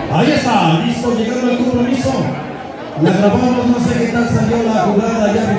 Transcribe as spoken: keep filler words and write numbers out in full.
Ahí está, listo, llegando al compromiso. La grabamos, no sé qué tal salió la jugada ya.